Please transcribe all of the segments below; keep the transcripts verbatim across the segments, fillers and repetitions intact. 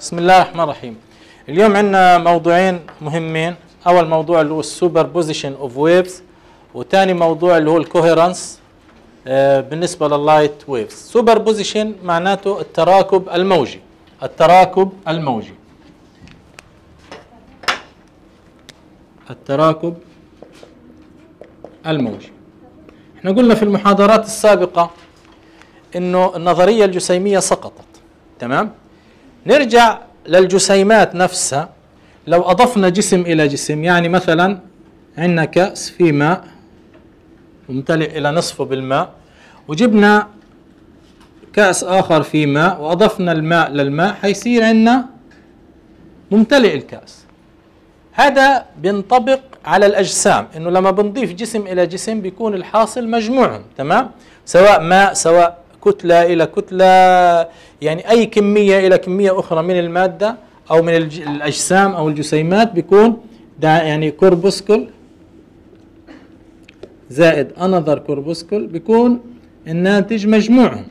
بسم الله الرحمن الرحيم. اليوم عندنا موضوعين مهمين. اول موضوع اللي هو السوبر بوزيشن اوف ويفز، وثاني موضوع اللي هو الكوهيرنس بالنسبه لللايت ويفز. سوبر بوزيشن معناته التراكب الموجي. التراكب الموجي التراكب الموجي احنا قلنا في المحاضرات السابقه انه النظريه الجسيميه سقطت. تمام؟ نرجع للجسيمات نفسها. لو أضفنا جسم إلى جسم، يعني مثلا عندنا كأس فيه ماء ممتلئ إلى نصفه بالماء، وجبنا كأس آخر فيه ماء وأضفنا الماء للماء، حيصير عندنا ممتلئ الكأس. هذا بينطبق على الأجسام، إنه لما بنضيف جسم إلى جسم بيكون الحاصل مجموعهم. تمام؟ سواء ماء، سواء كتلة إلى كتلة، يعني أي كمية إلى كمية أخرى من المادة أو من الأجسام أو الجسيمات، بيكون ده يعني كوربوسكل زائد أنذر كوربوسكل، بيكون الناتج مجموعهم.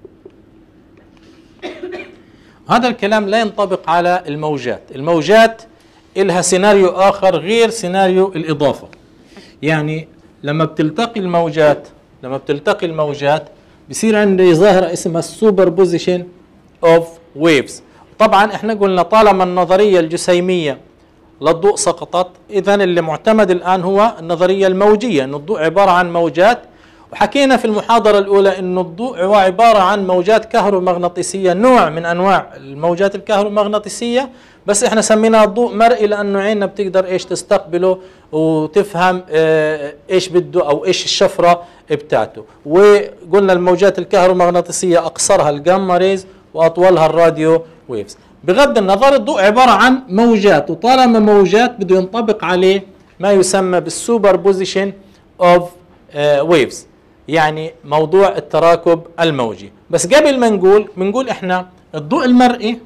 هذا الكلام لا ينطبق على الموجات. الموجات إلها سيناريو آخر غير سيناريو الإضافة. يعني لما بتلتقي الموجات لما بتلتقي الموجات بصير عندي ظاهرة اسمها السوبر بوزيشن اوف ويفز. طبعا احنا قلنا طالما النظرية الجسيمية للضوء سقطت، اذا اللي معتمد الان هو النظرية الموجية، ان الضوء عبارة عن موجات. وحكينا في المحاضرة الاولى انه الضوء هو عبارة عن موجات كهرومغناطيسية، نوع من انواع الموجات الكهرومغناطيسية، بس احنا سميناه ضوء مرئي لانه عيننا بتقدر ايش تستقبله وتفهم اه ايش بده او ايش الشفرة بتاعته. وقلنا الموجات الكهرومغناطيسية اقصرها الجاما ريز واطولها الراديو ويفز. بغض النظر الضوء عبارة عن موجات، وطالما موجات بده ينطبق عليه ما يسمى بالسوبر بوزيشن اوف ويفز، يعني موضوع التراكب الموجي. بس قبل ما نقول بنقول احنا الضوء المرئي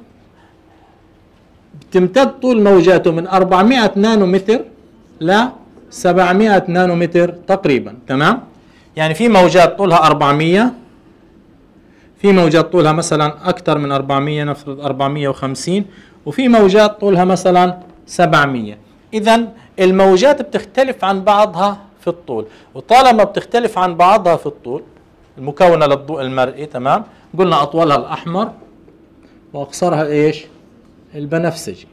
بتمتد طول موجاته من أربعمائة نانومتر ل سبعمائة نانومتر تقريبا. تمام؟ يعني في موجات طولها أربعمائة، في موجات طولها مثلا أكثر من أربعمائة، نفرض أربعمائة وخمسين، وفي موجات طولها مثلا سبعمائة. إذا الموجات بتختلف عن بعضها في الطول، وطالما بتختلف عن بعضها في الطول المكونة للضوء المرئي، تمام؟ قلنا أطولها الأحمر وأقصرها إيش؟ البنفسجي.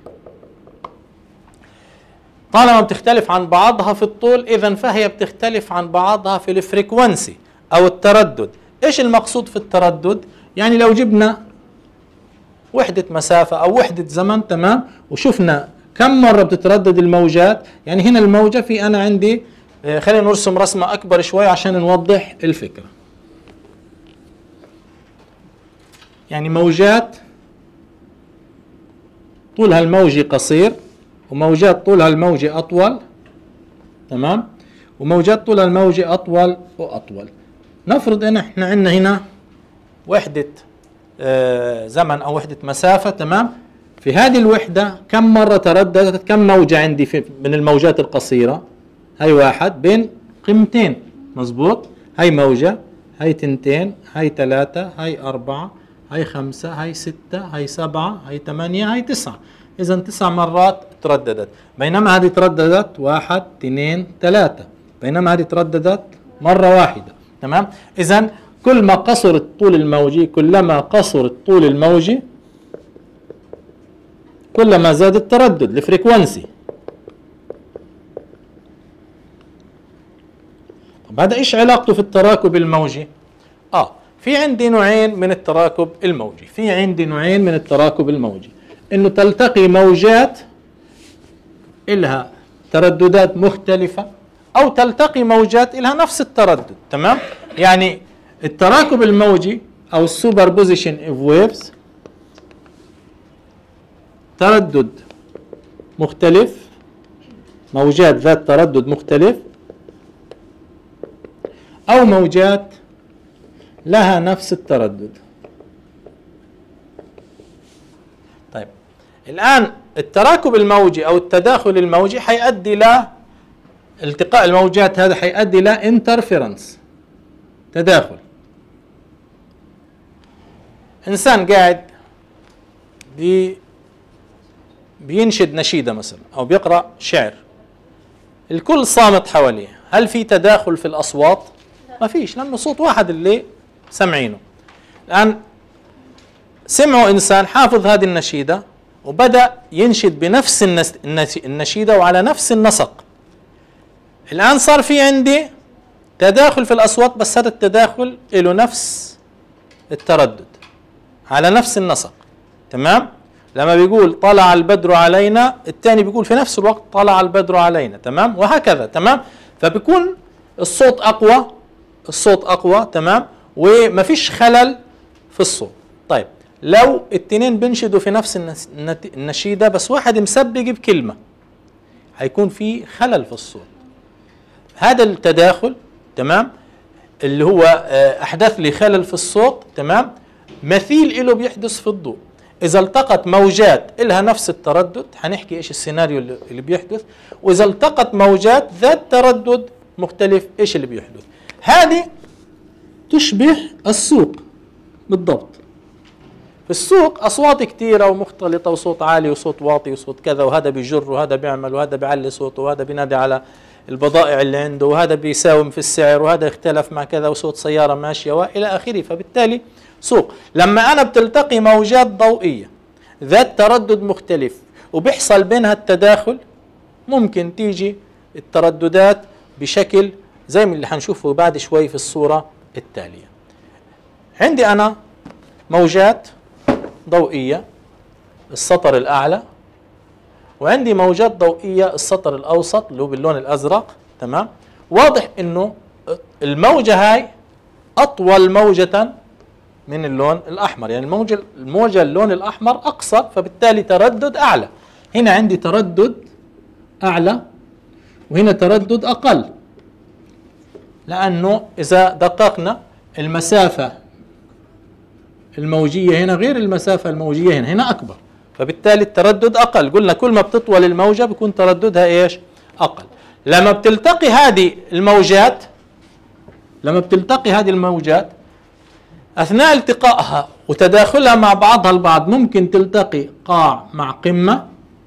طالما بتختلف عن بعضها في الطول، إذن فهي بتختلف عن بعضها في الفريكونسي أو التردد. إيش المقصود في التردد؟ يعني لو جبنا وحدة مسافة أو وحدة زمن، تمام، وشفنا كم مرة بتتردد الموجات. يعني هنا الموجة، في أنا عندي خلينا نرسم رسمة أكبر شوي عشان نوضح الفكرة. يعني موجات طولها الموجي قصير، وموجات طولها الموجي أطول، تمام، وموجات طولها الموجي أطول وأطول. نفرض ان احنا عندنا هنا وحدة آه زمن او وحدة مسافة، تمام. في هذه الوحدة كم مرة ترددت، كم موجة عندي في من الموجات القصيرة؟ هاي واحد بين قيمتين، مظبوط. هاي موجة، هاي تنتين، هاي ثلاثة، هاي أربعة، هاي خمسة، هاي ستة، هاي سبعة، هاي ثمانية، هاي تسعة. إذا تسع مرات ترددت. بينما هذه ترددت واحد، اثنين، ثلاثة. بينما هذه ترددت مرة واحدة. تمام؟ إذن كل ما قصر الطول الموجي، كلما قصر الطول الموجي كلما زاد التردد، الفريكونسي. طب هذا إيش علاقته في التراكب الموجي؟ آه في عندي نوعين من التراكب الموجي. في عندي نوعين من التراكب الموجي، إنه تلتقي موجات إلها ترددات مختلفة، أو تلتقي موجات إلها نفس التردد. تمام؟ يعني التراكب الموجي أو السوبر بوزيشن اوف ويفز تردد مختلف، موجات ذات تردد مختلف، أو موجات لها نفس التردد. طيب الآن التراكب الموجي أو التداخل الموجي حيؤدي ل التقاء الموجات، هذا حيؤدي الى انترفيرنس، تداخل. انسان قاعد بينشد نشيدة مثلا أو بيقرأ شعر، الكل صامت حواليه، هل في تداخل في الأصوات؟ ما فيش، لأنه صوت واحد اللي سمعينه. الآن سمعوا إنسان حافظ هذه النشيدة وبدأ ينشد بنفس النشيدة وعلى نفس النسق، الآن صار في عندي تداخل في الأصوات، بس هذا التداخل له نفس التردد على نفس النسق. تمام؟ لما بيقول طلع البدر علينا، الثاني بيقول في نفس الوقت طلع البدر علينا. تمام؟ وهكذا. تمام؟ فبيكون الصوت أقوى، الصوت أقوى. تمام؟ وما فيش خلل في الصوت. طيب لو الاثنين بينشدوا في نفس النشيدة بس واحد مسبق بكلمة، هيكون في خلل في الصوت. هذا التداخل تمام اللي هو أحدث لي خلل في الصوت. تمام؟ مثيل له بيحدث في الضوء. إذا التقت موجات إلها نفس التردد هنحكي إيش السيناريو اللي بيحدث، وإذا التقت موجات ذات تردد مختلف إيش اللي بيحدث. هذه تشبه السوق بالضبط. في السوق أصوات كثيرة ومختلطة، وصوت عالي وصوت واطي وصوت كذا، وهذا بيجر وهذا بيعمل وهذا بيعلي صوته وهذا بينادي على البضائع اللي عنده وهذا بيساوم في السعر وهذا اختلف مع كذا وصوت سيارة ماشية وإلى آخره. فبالتالي سوق. لما أنا بتلتقي موجات ضوئية ذات تردد مختلف وبيحصل بينها التداخل، ممكن تيجي الترددات بشكل زي اللي حنشوفه بعد شوي في الصورة التالية. عندي أنا موجات ضوئية السطر الأعلى، وعندي موجات ضوئية السطر الأوسط اللي هو باللون الأزرق. تمام؟ واضح إنه الموجة هاي أطول موجة من اللون الأحمر، يعني الموجة الموجة اللون الأحمر أقصر، فبالتالي تردد أعلى. هنا عندي تردد أعلى وهنا تردد أقل، لأنه إذا دققنا المسافة الموجية هنا غير المسافة الموجية هنا، هنا أكبر، فبالتالي التردد أقل. قلنا كل ما بتطول الموجة بيكون ترددها إيش؟ أقل. لما بتلتقي هذه الموجات لما بتلتقي هذه الموجات أثناء التقائها وتداخلها مع بعضها البعض ممكن تلتقي قاع مع قمة،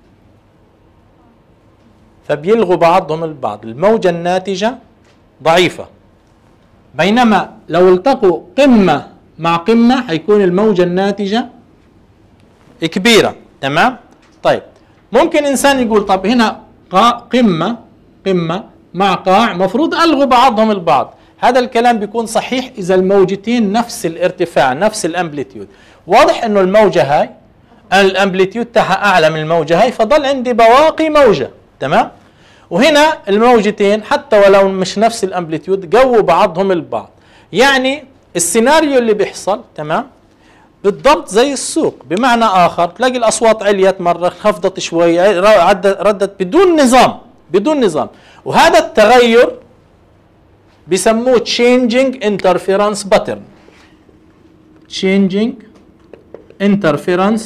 فبيلغوا بعضهم البعض، الموجة الناتجة ضعيفة. بينما لو التقوا قمة مع قمة هيكون الموجة الناتجة كبيرة. تمام؟ طيب ممكن إنسان يقول طب هنا قاع قمة قمة مع قاع مفروض ألغوا بعضهم البعض. هذا الكلام بيكون صحيح إذا الموجتين نفس الارتفاع نفس الأمبليتيود. واضح إنه الموجة هاي الأمبليتيود تاعها أعلى من الموجة هاي، فضل عندي بواقي موجة. تمام؟ وهنا الموجتين حتى ولو مش نفس الأمبليتيود قووا بعضهم البعض. يعني السيناريو اللي بيحصل تمام بالضبط زي السوق. بمعنى آخر تلاقي الأصوات عليت مرة خفضت شوي ردت بدون نظام بدون نظام وهذا التغير بيسموه changing interference pattern. changing interference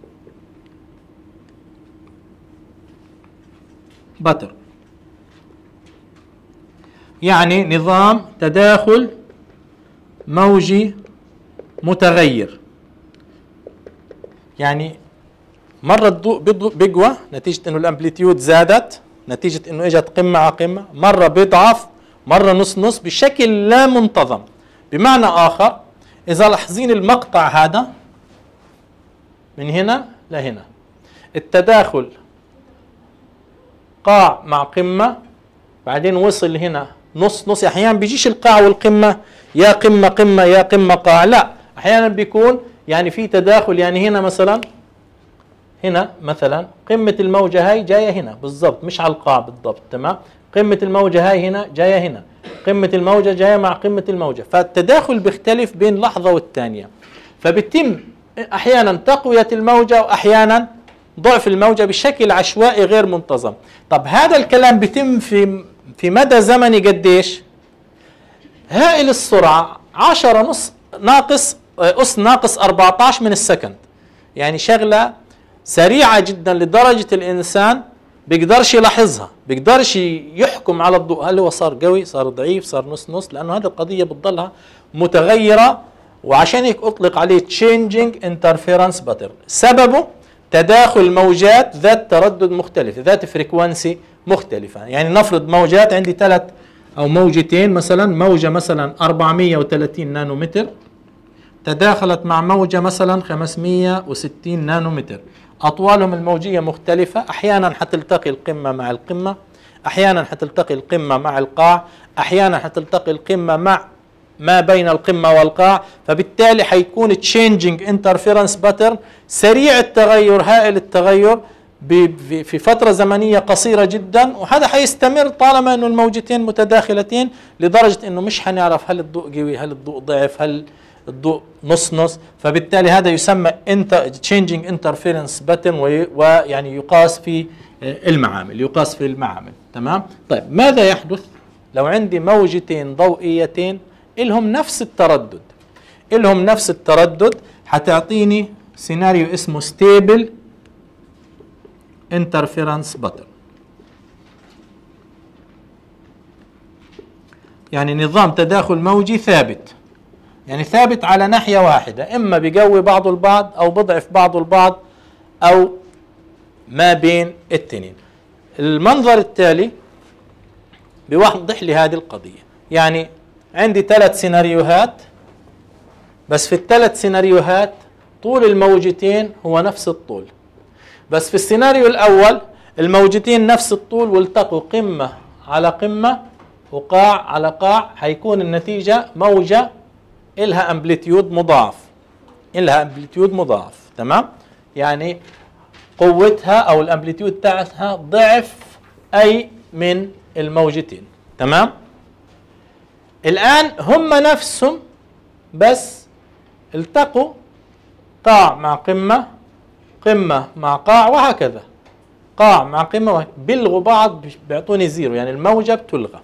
pattern يعني نظام تداخل موجي متغير. يعني مرة الضوء بيقوى نتيجة انه الامبليتيود زادت، نتيجة انه اجت قمة على قمة، مرة بيضعف، مرة نص نص بشكل لا منتظم. بمعنى آخر إذا لاحظين المقطع هذا من هنا لهنا التداخل قاع مع قمة، بعدين وصل هنا نص نص. أحيانا بيجيش القاع والقمة يا قمة قمة يا قمة قاع، لا أحيانا بيكون يعني في تداخل. يعني هنا مثلا هنا مثلا قمة الموجة هاي جاية هنا بالضبط مش على القاع بالضبط. تمام؟ قمة الموجة هاي هنا جاية هنا، قمة الموجة جاية مع قمة الموجة، فالتداخل بيختلف بين لحظة والثانية، فبتم أحيانا تقوية الموجة وأحيانا ضعف الموجة بشكل عشوائي غير منتظم. طب هذا الكلام بيتم في في مدى زمني قديش؟ هائل السرعة عشرة نص ناقص أس ناقص أربعة عشر من السكند. يعني شغلة سريعة جدا لدرجة الإنسان بيقدرش يلاحظها، بيقدرش يحكم على الضوء هل هو صار قوي صار ضعيف صار نص نص، لأنه هذه القضية بتضلها متغيرة، وعشان هيك أطلق عليه changing interference pattern. سببه تداخل موجات ذات تردد مختلف، ذات فريكوانسي مختلفة. يعني نفرض موجات، عندي ثلاث أو موجتين مثلا، موجة مثلا أربعمئة وثلاثين نانومتر تداخلت مع موجة مثلا خمسمئة وستين نانومتر، أطوالهم الموجية مختلفة، أحيانا حتلتقي القمة مع القمة، أحيانا حتلتقي القمة مع القاع، أحيانا حتلتقي القمة مع ما بين القمة والقاع، فبالتالي حيكون changing interference pattern سريع التغير، هائل التغير في فترة زمنية قصيرة جدا، وهذا حيستمر طالما انه الموجتين متداخلتين، لدرجة انه مش حنعرف هل الضوء قوي، هل الضوء ضعف، هل الضوء نص نص. فبالتالي هذا يسمى changing interference pattern، ويعني يقاس في المعامل، يقاس في المعامل. تمام. طيب ماذا يحدث لو عندي موجتين ضوئيتين إلهم نفس التردد؟ إلهم نفس التردد حتعطيني سيناريو اسمه stable interference pattern، يعني نظام تداخل موجي ثابت، يعني ثابت على ناحية واحدة، إما بيقوي بعض البعض أو بضعف بعض البعض أو ما بين التنين. المنظر التالي بيوضح لي هذه القضية. يعني عندي ثلاث سيناريوهات، بس في الثلاث سيناريوهات طول الموجتين هو نفس الطول، بس في السيناريو الأول الموجتين نفس الطول والتقوا قمة على قمة وقاع على قاع، حيكون النتيجة موجة إلها أمبليتيود مضاعف، إلها أمبليتيود مضاعف. تمام. يعني قوتها أو الأمبليتيود تاعتها ضعف أي من الموجتين. تمام. الآن هم نفسهم بس التقوا قاع مع قمة، قمة مع قاع، وهكذا قاع مع قمة، بيلغوا بعض بيعطوني زيرو، يعني الموجة بتلغى،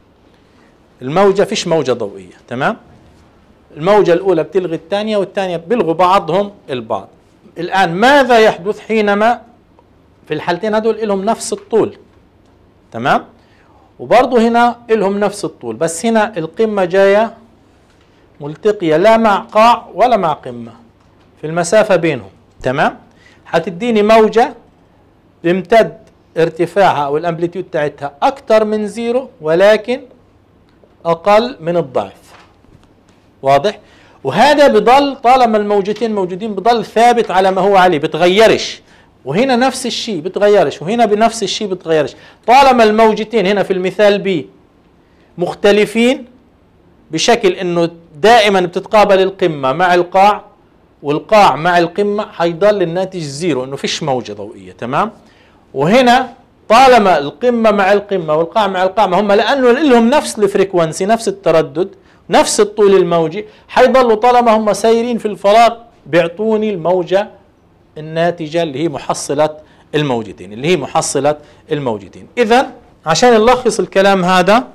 الموجة فيش موجة ضوئية. تمام. الموجة الأولى بتلغي الثانية والثانية بيلغوا بعضهم البعض. الآن ماذا يحدث حينما في الحالتين هدول لهم نفس الطول؟ تمام. وبرضه هنا لهم نفس الطول، بس هنا القمة جاية ملتقية لا مع قاع ولا مع قمة، في المسافة بينهم. تمام. حتديني موجة بيمتد ارتفاعها أو الأمبليتيود تاعتها أكثر من زيرو ولكن أقل من الضعف. واضح؟ وهذا بضل طالما الموجتين موجودين بضل ثابت على ما هو عليه، بتغيرش. وهنا نفس الشيء بتغيرش، وهنا بنفس الشيء بتغيرش، طالما الموجتين هنا في المثال بي مختلفين بشكل انه دائما بتتقابل القمة مع القاع والقاع مع القمة، حيضل الناتج زيرو، انه فيش موجة ضوئية. تمام. وهنا طالما القمة مع القمة والقاع مع القاع، ما هم لانه لهم نفس الفريكونسي، نفس التردد، نفس الطول الموجي، حيضلوا طالما هم سايرين في الفراغ بيعطوني الموجة الناتجة اللي هي محصلة الموجتين، اللي هي محصلة الموجتين. إذن عشان نلخص الكلام هذا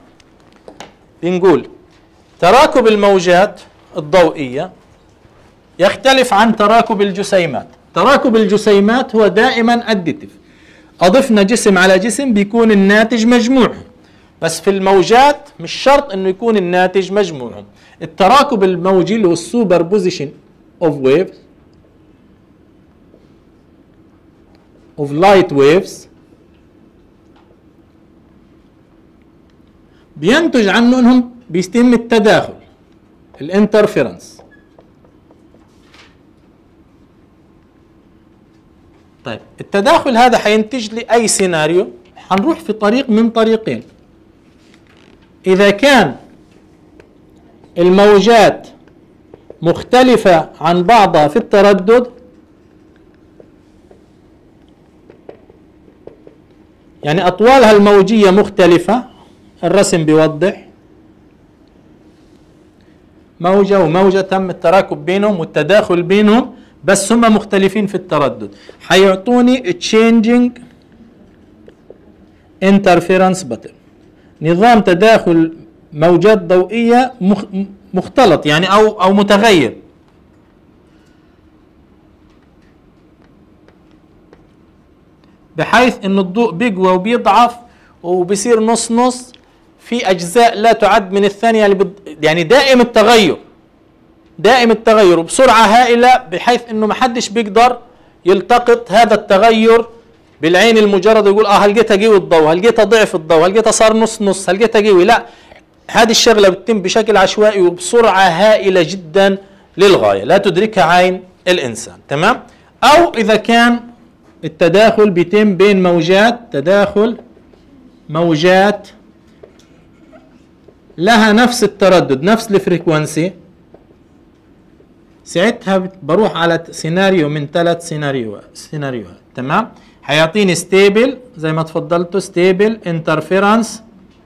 بنقول تراكب الموجات الضوئية يختلف عن تراكب الجسيمات. تراكب الجسيمات هو دائما أديتيف، أضفنا جسم على جسم بيكون الناتج مجموع، بس في الموجات مش شرط انه يكون الناتج مجموعهم. التراكب الموجي اللي هو السوبر بوزيشن اوف ويفز اوف لايت ويفز بينتج عنه انهم بيتم التداخل، الانترفيرنس. طيب التداخل هذا حينتج لي اي سيناريو، حنروح في طريق من طريقين. إذا كان الموجات مختلفة عن بعضها في التردد، يعني أطوالها الموجية مختلفة، الرسم بيوضح موجة وموجة تم التراكب بينهم والتداخل بينهم، بس هم مختلفين في التردد، حيعطوني changing interference pattern، نظام تداخل موجات ضوئية مختلط يعني أو أو متغير. بحيث إنه الضوء بيقوى وبيضعف وبيصير نص نص في أجزاء لا تعد من الثانية، يعني دائم التغير، دائم التغير وبسرعة هائلة، بحيث إنه ما حدش بيقدر يلتقط هذا التغير بالعين المجرد ويقول اه هل لقيتها قوي الضوء، هل لقيتها ضعف الضوء، هل لقيتها صار نص نص، هل لقيتها قوي. لا، هذه الشغله بتتم بشكل عشوائي وبسرعه هائله جدا للغايه لا تدركها عين الانسان. تمام؟ او اذا كان التداخل بيتم بين موجات، تداخل موجات لها نفس التردد نفس الفريكونسي، ساعتها بروح على سيناريو من ثلاث سيناريوهات سيناريوهات تمام؟ هيعطيني ستيبل زي ما تفضلتوا، ستيبل انترفيرنس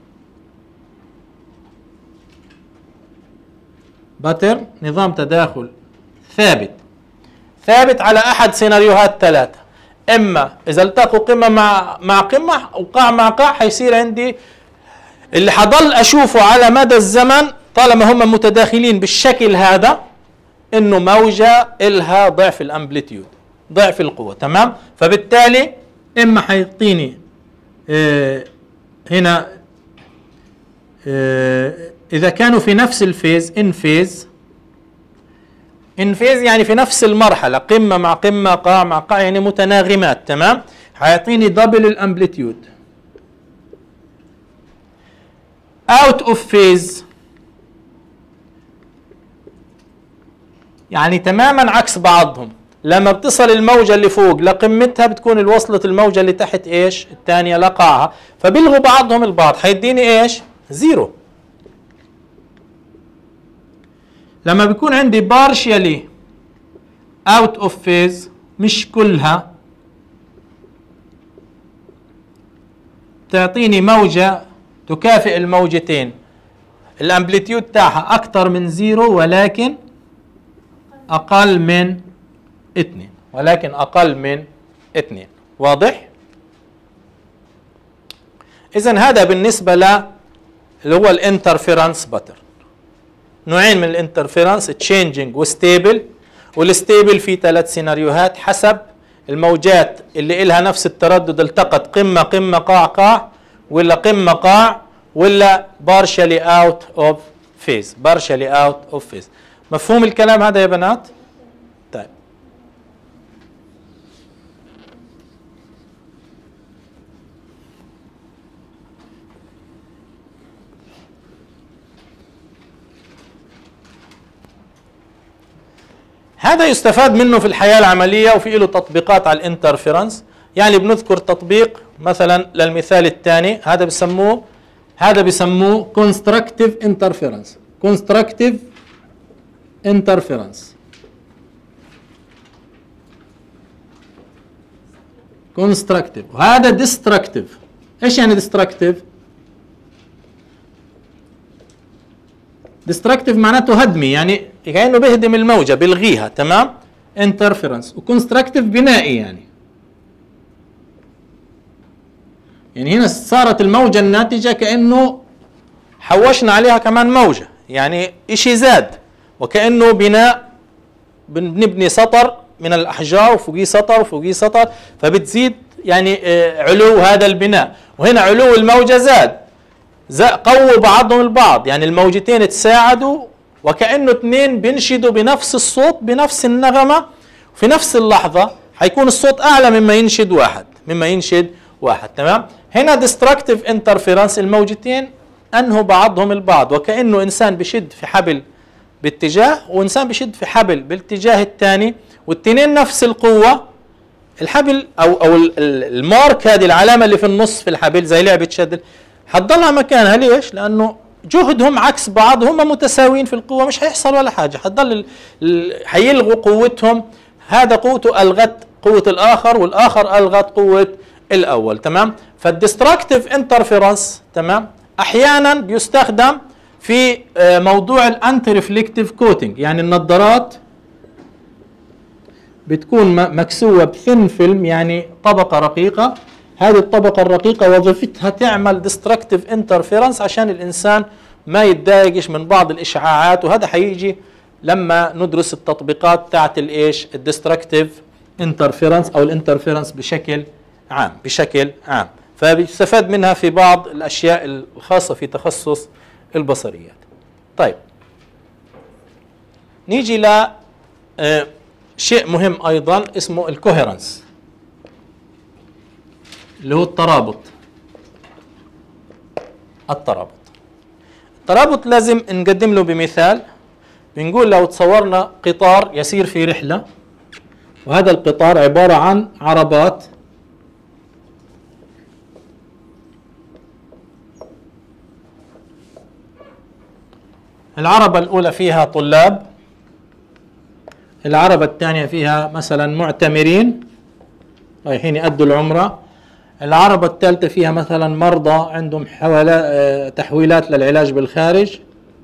باترن، نظام تداخل ثابت ثابت على احد سيناريوهات ثلاثه. اما اذا التقوا قمه مع مع قمه وقاع مع قاع حيصير عندي اللي حضل اشوفه على مدى الزمن طالما هم متداخلين بالشكل هذا انه موجه الها ضعف الامبليتيود، ضعف القوه. تمام؟ فبالتالي اما حيعطيني اه هنا اه اذا كانوا في نفس الفيز، ان فيز ان فيز يعني في نفس المرحله، قمه مع قمه قاع مع قاع يعني متناغمات. تمام؟ حيعطيني دبل الامبليتيود. اوت اوف فيز يعني تماما عكس بعضهم، لما بتصل الموجة اللي فوق لقمتها بتكون الوصلة الموجة اللي تحت ايش؟ الثانية لقاعها، فبيلغوا بعضهم البعض، حيديني ايش؟ زيرو. لما بيكون عندي بارشيالي اوت اوف فيز مش كلها، تعطيني موجة تكافئ الموجتين، الامبليتيود تاعها اكثر من زيرو ولكن اقل من اثنين، ولكن اقل من اثنين. واضح؟ اذا هذا بالنسبة ل اللي هو الانترفيرنس باترن. نوعين من الانترفيرنس، تشينجينج وستيبل. والستيبل في ثلاث سيناريوهات حسب الموجات اللي إلها نفس التردد التقت قمة قمة قاع قاع، ولا قمة قاع، ولا partially out of phase. partially out of phase. مفهوم الكلام هذا يا بنات؟ طيب هذا يستفاد منه في الحياة العملية وفي له تطبيقات على الانترفيرنس. يعني بنذكر تطبيق مثلا للمثال الثاني، هذا بسموه هذا بسموه constructive interference. constructive interference constructive وهذا destructive. ايش يعني destructive؟ destructive معناته هدمي، يعني كأنه بيهدم الموجة بيلغيها. تمام؟ interference. وكونستراكتيف بنائي، يعني يعني هنا صارت الموجة الناتجة كأنه حوشنا عليها كمان موجة، يعني اشي زاد، وكأنه بناء بنبني سطر من الأحجار وفوقيه سطر وفوقيه سطر، فبتزيد يعني علو هذا البناء، وهنا علو الموجة زاد، قووا بعضهم البعض، يعني الموجتين تساعدوا وكأنه اثنين بينشدوا بنفس الصوت بنفس النغمة في نفس اللحظة، حيكون الصوت أعلى مما ينشد واحد مما ينشد واحد. تمام؟ هنا destructive interference، الموجتين أنهوا بعضهم البعض، وكأنه إنسان بشد في حبل باتجاه وإنسان بشد في حبل بالاتجاه الثاني، والتنين نفس القوة. الحبل أو أو المارك، هذه العلامة اللي في النص في الحبل زي لعبة شد، حتضلها مكانها. ليش؟ لأنه جهدهم عكس بعض، هم متساويين في القوة، مش هيحصل ولا حاجة، حتضل حيلغوا قوتهم، هذا قوته ألغت قوة الآخر والآخر ألغت قوة الأول. تمام؟ فالديستراكتيف انترفيرنس تمام أحيانا بيستخدم في موضوع الانتي ريفلكتيف كوتنج، يعني النظارات بتكون مكسوة بثن فيلم، يعني طبقة رقيقة، هذه الطبقة الرقيقة وظيفتها تعمل ديستركتيف انترفيرنس عشان الإنسان ما يتضايقش من بعض الإشعاعات، وهذا حيجي لما ندرس التطبيقات تاعت الإيش الديستركتيف انترفيرنس أو الانترفيرنس بشكل عام بشكل عام فبيستفاد منها في بعض الأشياء الخاصة في تخصص البصريات. طيب نيجي ل شيء مهم أيضا اسمه الكوهيرنس، اللي هو الترابط. الترابط الترابط لازم نقدم له بمثال. بنقول لو تصورنا قطار يسير في رحلة، وهذا القطار عبارة عن عربات العربة الأولى فيها طلاب، العربة الثانية فيها مثلا معتمرين رايحين يأدوا العمرة، العربة الثالثة فيها مثلا مرضى عندهم تحويلات للعلاج بالخارج،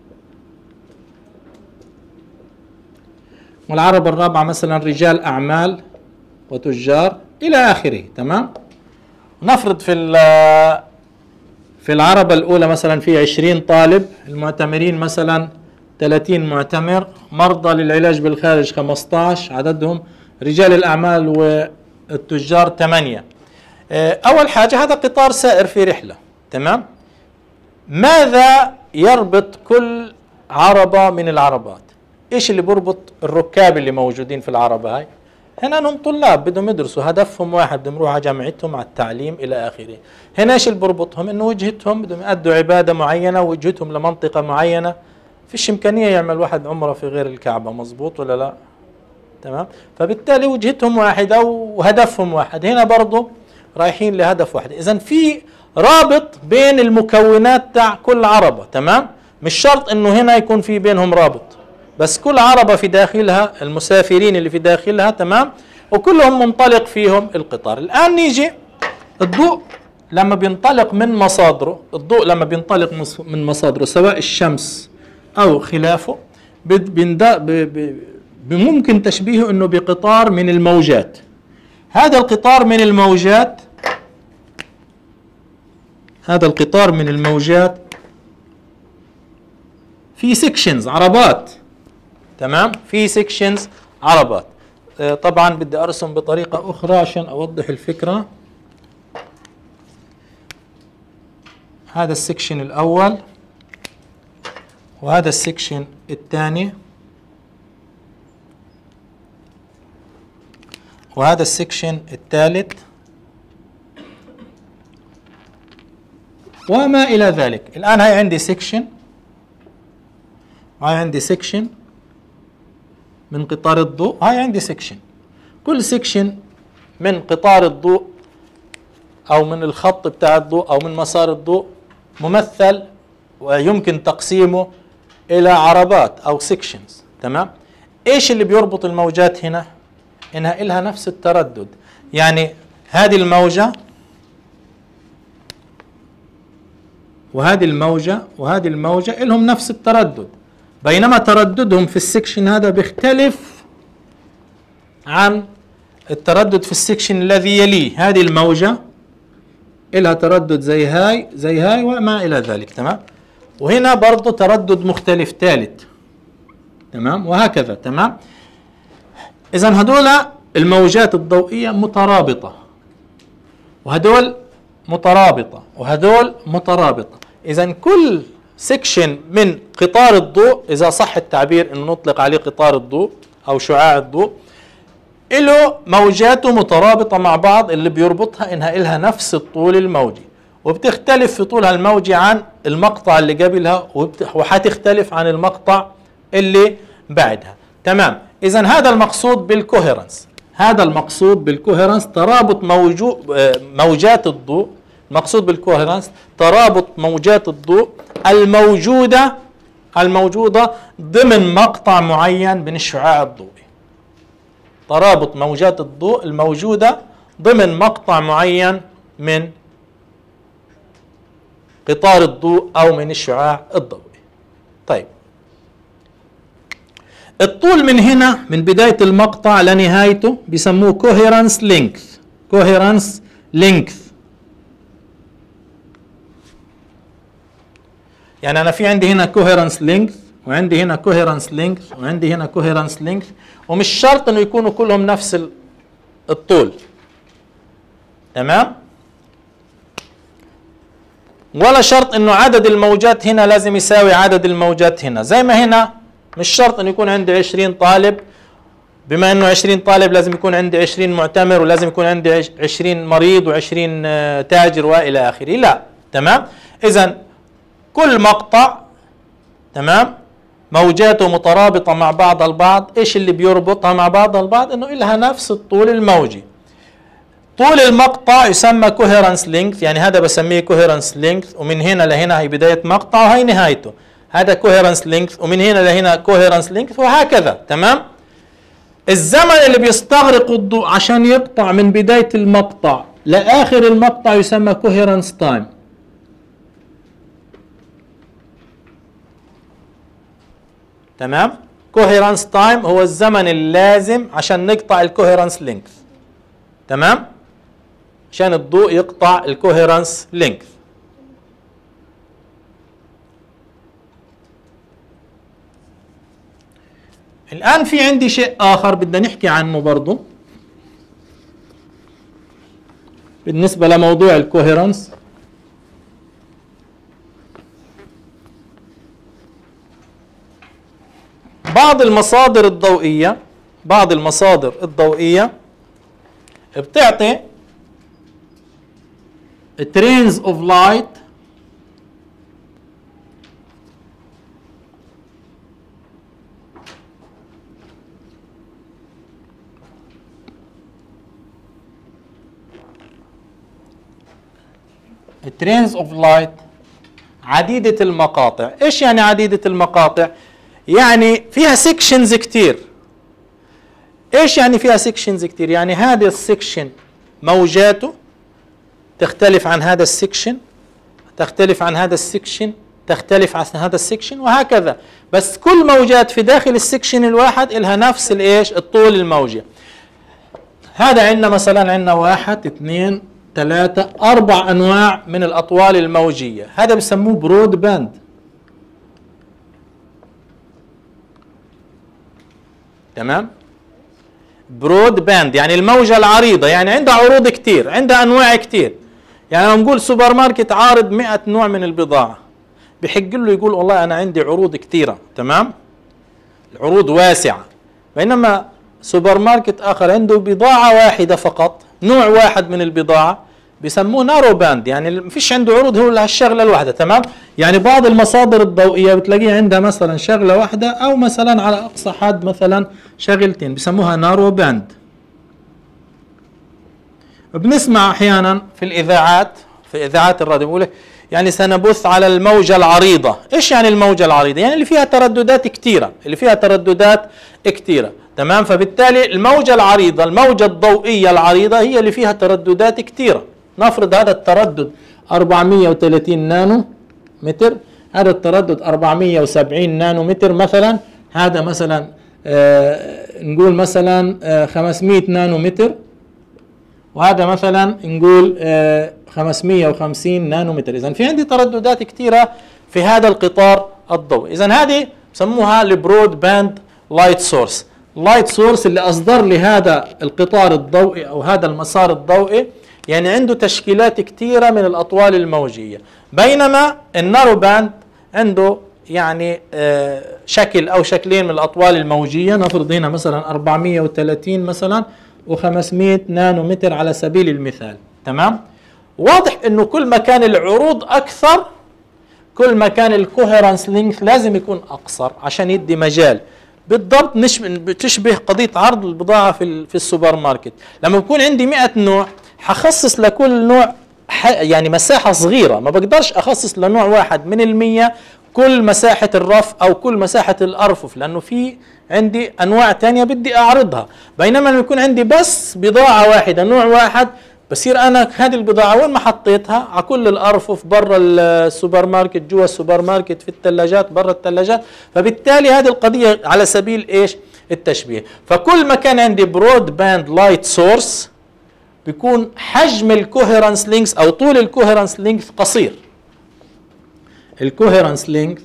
والعربة الرابعة مثلا رجال أعمال وتجار إلى آخره. تمام. نفرض في في العربة الأولى مثلا في عشرين طالب، المعتمرين مثلا ثلاثين معتمر، مرضى للعلاج بالخارج خمسة عشر عددهم، رجال الأعمال والتجار ثمانية. أول حاجة هذا قطار سائر في رحلة. تمام. ماذا يربط كل عربة من العربات؟ إيش اللي بربط الركاب اللي موجودين في العربة هاي؟ هنا هم طلاب بدهم يدرسوا، هدفهم واحد، بدهم يروحوا على جامعتهم على التعليم إلى آخره. هنا إيش اللي بربطهم؟ إنه وجهتهم بدهم يأدوا عبادة معينة، وجهتهم لمنطقة معينة. فيش إمكانية يعمل واحد عمرة في غير الكعبة، مظبوط ولا لا؟ تمام. فبالتالي وجهتهم واحدة وهدفهم واحد. هنا برضو رايحين لهدف واحد. إذن في رابط بين المكونات تاع كل عربة. تمام. مش شرط إنه هنا يكون في بينهم رابط، بس كل عربة في داخلها المسافرين اللي في داخلها. تمام. وكلهم منطلق فيهم القطار. الآن نيجي الضوء لما بينطلق من مصادره، الضوء لما بينطلق من مصادره سواء الشمس أو خلافه، ممكن تشبيهه أنه بقطار من الموجات. هذا القطار من الموجات هذا القطار من الموجات في سيكشنز عربات. تمام. في سيكشنز عربات. طبعا بدي أرسم بطريقة أخرى عشان أوضح الفكرة. هذا السيكشن الأول، وهذا السيكشن الثاني، وهذا السيكشن الثالث، وما إلى ذلك. الآن هاي عندي سيكشن، هاي عندي سيكشن من قطار الضوء، هاي عندي سيكشن. كل سيكشن من قطار الضوء أو من الخط بتاع الضوء أو من مسار الضوء ممثل ويمكن تقسيمه إلى عربات أو سيكشنز. تمام. إيش اللي بيربط الموجات هنا؟ إنها إلها نفس التردد. يعني هذه الموجة وهذه الموجة وهذه الموجة إلهم نفس التردد، بينما ترددهم في السكشن هذا بيختلف عن التردد في السكشن الذي يليه. هذه الموجة إلها تردد زي هاي زي هاي وما إلى ذلك. تمام. وهنا برضو تردد مختلف ثالث. تمام. وهكذا. تمام. إذن هدول الموجات الضوئية مترابطة، وهدول مترابطة، وهدول مترابطة. إذن كل سكشن من قطار الضوء، إذا صح التعبير إنه نطلق عليه قطار الضوء أو شعاع الضوء، له موجاته مترابطة مع بعض، اللي بيربطها إنها إلها نفس الطول الموجي، وبتختلف في طولها الموجي عن المقطع اللي قبلها، وحتختلف عن المقطع اللي بعدها. تمام. إذن هذا المقصود بالكوهيرنس، هذا المقصود بالكوهيرنس ترابط موجو موجات الضوء. المقصود بالكوهيرنس ترابط موجات الضوء الموجودة الموجودة ضمن مقطع معين من الشعاع الضوئي. ترابط موجات الضوء الموجودة ضمن مقطع معين من قطار الضوء أو من الشعاع الضوئي. طيب، الطول من هنا من بداية المقطع لنهايته بيسموه coherence length. coherence length يعني أنا في عندي هنا coherence length، وعندي هنا coherence length، وعندي هنا coherence length، ومش شرط إنه يكونوا كلهم نفس الطول. تمام؟ ولا شرط إنه عدد الموجات هنا لازم يساوي عدد الموجات هنا، زي ما هنا مش شرط إنه يكون عندي عشرين طالب بما انه عشرين طالب لازم يكون عندي عشرين معتمر ولازم يكون عندي عشرين مريض وعشرين تاجر والى اخره، لا. تمام. اذا كل مقطع تمام موجاته مترابطه مع بعضها البعض. ايش اللي بيربطها مع بعضها البعض؟ انه لها نفس الطول الموجي. طول المقطع يسمى كوهيرنس لينث، يعني هذا بسميه كوهيرنس لينث، ومن هنا لهنا هي بدايه مقطع وهي نهايته، هذا كوهيرنس لينث، ومن هنا لهنا كوهيرنس لينث، وهكذا. تمام. الزمن اللي بيستغرق الضوء عشان يقطع من بدايه المقطع لاخر المقطع يسمى كوهيرنس تايم. تمام. كوهيرنس تايم هو الزمن اللازم عشان نقطع الكوهيرنس لينث. تمام. عشان الضوء يقطع الكوهيرنس لينث. الآن في عندي شيء آخر بدنا نحكي عنه برضو بالنسبة لموضوع الكوهيرنس. بعض المصادر الضوئية بعض المصادر الضوئية بتعطي trains of light trains of light عديدة المقاطع. ايش يعني عديدة المقاطع؟ يعني فيها سيكشنز كتير. ايش يعني فيها سيكشنز كتير؟ يعني هذا السيكشن موجاته تختلف عن هذا السيكشن، تختلف عن هذا السيكشن، تختلف عن هذا السيكشن، وهكذا. بس كل موجات في داخل السيكشن الواحد لها نفس الايش؟ الطول الموجي. هذا عندنا مثلا عندنا واحد اثنين ثلاثة أربع أنواع من الأطوال الموجية. هذا بسموه برود باند. تمام. برود باند يعني الموجة العريضة، يعني عندها عروض كتير، عندها أنواع كتير. يعني لو نقول سوبر ماركت عارض مئة نوع من البضاعة، بحق له يقول والله أنا عندي عروض كتيرة. تمام. العروض واسعة. بينما سوبر ماركت آخر عنده بضاعة واحدة فقط، نوع واحد من البضاعة، بيسموه نارو باند، يعني ما فيش عنده عروض، هو لهالشغله الواحده. تمام. يعني بعض المصادر الضوئيه بتلاقيها عندها مثلا شغله واحده او مثلا على اقصى حد مثلا شغلتين، بيسموها نارو باند. بنسمع احيانا في الاذاعات في اذاعات الراديو بيقول لك يعني سنبث على الموجه العريضه. ايش يعني الموجه العريضه؟ يعني اللي فيها ترددات كثيره، اللي فيها ترددات كثيره. تمام. فبالتالي الموجه العريضه، الموجه الضوئيه العريضه هي اللي فيها ترددات كثيره. نفرض هذا التردد أربعمئة وثلاثين نانو متر، هذا التردد أربعمئة وسبعين نانو متر مثلا، هذا مثلا آه نقول مثلا آه خمسمئة نانو متر، وهذا مثلا نقول آه خمسمئة وخمسين نانو متر. إذن في عندي ترددات كثيرة في هذا القطار الضوئي. إذن هذه بسموها البرود باند لايت سورس. لايت سورس اللي أصدر لي هذا القطار الضوئي أو هذا المسار الضوئي، يعني عنده تشكيلات كثيرة من الأطوال الموجية. بينما النارو باند عنده يعني آه شكل أو شكلين من الأطوال الموجية. نفرض هنا مثلا أربعمئة وثلاثين مثلا وخمسمئة نانو متر على سبيل المثال. تمام. واضح انه كل ما كان العروض اكثر كل ما كان الكوهيرنس لينث لازم يكون اقصر عشان يدي مجال. بالضبط بتشبه قضيه عرض البضاعه في في السوبر ماركت. لما بكون عندي مئة نوع حخصص لكل نوع يعني مساحه صغيره، ما بقدرش اخصص لنوع واحد من المية كل مساحه الرف او كل مساحه الارفف، لانه في عندي انواع ثانيه بدي اعرضها. بينما لما يكون عندي بس بضاعه واحده نوع واحد، بصير انا هذه البضاعه وين ما حطيتها على كل الارفف، برا السوبر ماركت، جوا السوبر ماركت، في الثلاجات، برا الثلاجات. فبالتالي هذه القضيه على سبيل ايش؟ التشبيه. فكل ما كان عندي برود باند لايت سورس بيكون حجم الكوهيرنس لينكس او طول الكوهيرنس لينكس قصير. الكوهيرنس لينكس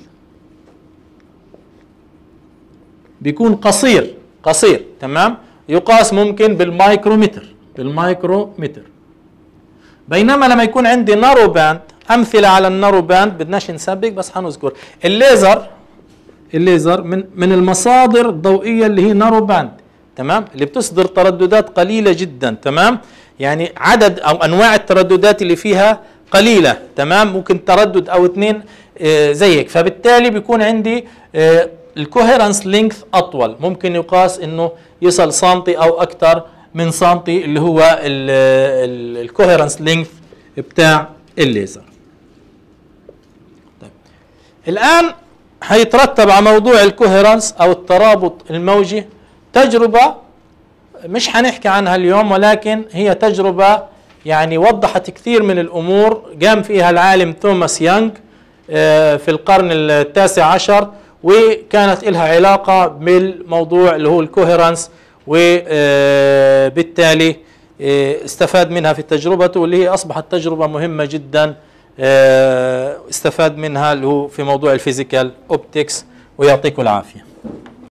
بيكون قصير قصير. تمام. يقاس ممكن بالمايكرومتر بالمايكرومتر. بينما لما يكون عندي نارو باند، امثله على النارو باند بدناش نسبق بس حنذكر الليزر. الليزر من من المصادر الضوئيه اللي هي نارو باند، تمام، اللي بتصدر ترددات قليلة جدا. تمام، يعني عدد أو أنواع الترددات اللي فيها قليلة. تمام، ممكن تردد أو اثنين آه زيك، فبالتالي بيكون عندي آه الكوهيرنس لينث أطول، ممكن يقاس إنه يصل سنتي أو أكثر من سنتي، اللي هو الكوهيرنس لينث بتاع الليزر. طيب الآن هيترتب على موضوع الكوهيرنس أو الترابط الموجي تجربة مش هنحكي عنها اليوم، ولكن هي تجربة يعني وضحت كثير من الأمور قام فيها العالم توماس يانغ في القرن التاسع عشر، وكانت لها علاقة بالموضوع اللي هو الكوهيرنس، وبالتالي استفاد منها في تجربته، واللي هي أصبحت تجربة مهمة جدا استفاد منها اللي هو في موضوع الفيزيكال اوبتكس. ويعطيكم العافية.